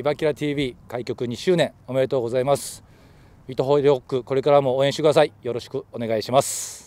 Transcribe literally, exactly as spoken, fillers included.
リバキラ ティーブイ 開局にしゅうねんおめでとうございます。水戸ホイールホック、これからも応援してください。よろしくお願いします。